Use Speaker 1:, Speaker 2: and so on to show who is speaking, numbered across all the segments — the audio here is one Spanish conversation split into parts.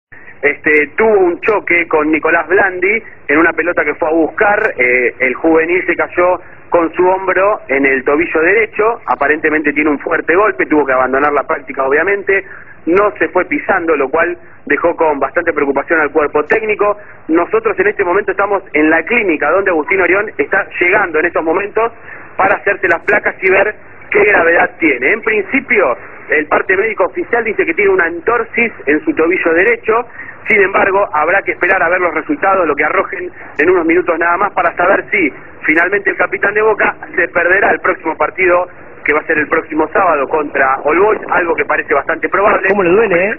Speaker 1: tuvo un choque con Nicolás Blandi en una pelota que fue a buscar. El juvenil se cayó con su hombro en el tobillo derecho, aparentemente tiene un fuerte golpe, tuvo que abandonar la práctica obviamente, no se fue pisando, lo cual dejó con bastante preocupación al cuerpo técnico. Nosotros en este momento estamos en la clínica donde Agustín Orión está llegando en estos momentos para hacerse las placas y ver qué gravedad tiene. En principio, el parte médico oficial dice que tiene una entorsis en su tobillo derecho. Sin embargo, habrá que esperar a ver los resultados, lo que arrojen en unos minutos nada más, para saber si finalmente el capitán de Boca se perderá el próximo partido, que va a ser el próximo sábado contra All Boys, algo que parece bastante probable.
Speaker 2: ¿Cómo le duele,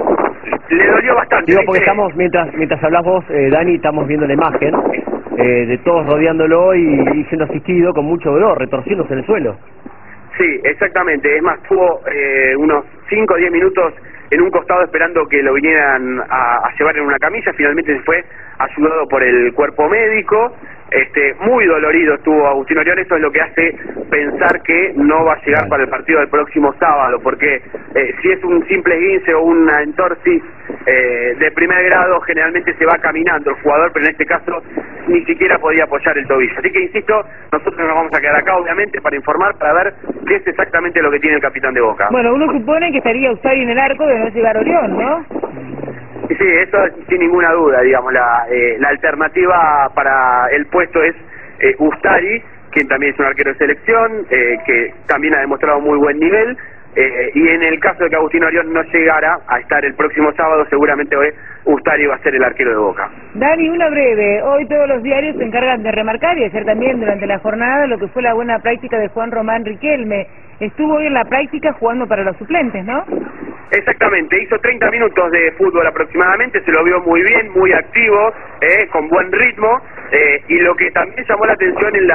Speaker 1: Le dolió bastante.
Speaker 2: Digo, porque estamos, mientras hablas vos, Dani, estamos viendo la imagen de todos rodeándolo y siendo asistido con mucho dolor, retorciéndose en el suelo.
Speaker 1: Sí, exactamente. Es más, tuvo unos 5 o 10 minutos en un costado esperando que lo vinieran a llevar en una camilla. Finalmente se fue ayudado por el cuerpo médico. Muy dolorido estuvo Agustín Orión. Eso es lo que hace pensar que no va a llegar para el partido del próximo sábado, porque si es un simple esguince o una entorsis de primer grado, generalmente se va caminando el jugador, pero en este caso ni siquiera podía apoyar el tobillo. Así que insisto, nosotros nos vamos a quedar acá obviamente para informar, para ver qué es exactamente lo que tiene el capitán de Boca.
Speaker 3: Bueno, uno supone que estaría Ustari en el arco de no llegar Orión, ¿no?
Speaker 1: Sí, eso sin ninguna duda, digamos, la alternativa para el puesto es Ustari, quien también es un arquero de selección, que también ha demostrado muy buen nivel, y en el caso de que Agustín Orión no llegara a estar el próximo sábado, seguramente hoy Ustari va a ser el arquero de Boca.
Speaker 3: Dani, una breve. Hoy todos los diarios se encargan de remarcar y hacer también durante la jornada lo que fue la buena práctica de Juan Román Riquelme. Estuvo hoy en la práctica jugando para los suplentes, ¿no?
Speaker 1: Exactamente, hizo 30 minutos de fútbol aproximadamente, se lo vio muy bien, muy activo, con buen ritmo, y lo que también llamó la atención en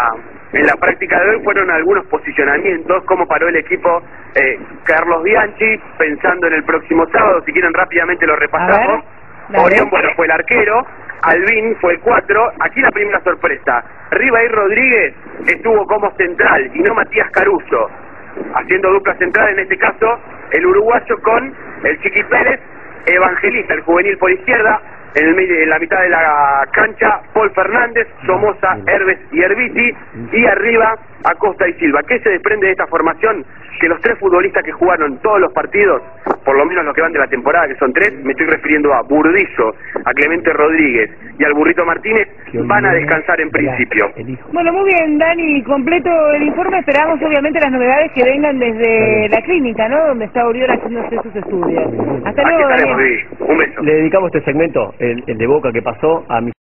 Speaker 1: la práctica de hoy fueron algunos posicionamientos, cómo paró el equipo Carlos Bianchi, pensando en el próximo sábado. Si quieren rápidamente lo repasamos. Orión, bueno, fue el arquero, Albín fue el 4, aquí la primera sorpresa, Ribair Rodríguez estuvo como central y no Matías Caruso, haciendo dupla central, en este caso el uruguayo con el Chiqui Pérez, Evangelista, el juvenil por izquierda, en la mitad de la cancha Paul Fernández, Somoza, Herbes y Herbiti, y arriba Acosta y Silva. ¿Qué se desprende de esta formación? Que los 3 futbolistas que jugaron todos los partidos, por lo menos los que van de la temporada, que son 3, me estoy refiriendo a Burdizo, a Clemente Rodríguez y al Burrito Martínez, van a descansar en principio.
Speaker 3: Bueno, muy bien, Dani, completo el informe. Esperamos obviamente las novedades que vengan desde la clínica, ¿no? Donde está Orión haciéndose sus estudios. Hasta luego, Dani.
Speaker 1: Un beso.
Speaker 2: Le dedicamos este segmento, el de Boca que pasó, a mi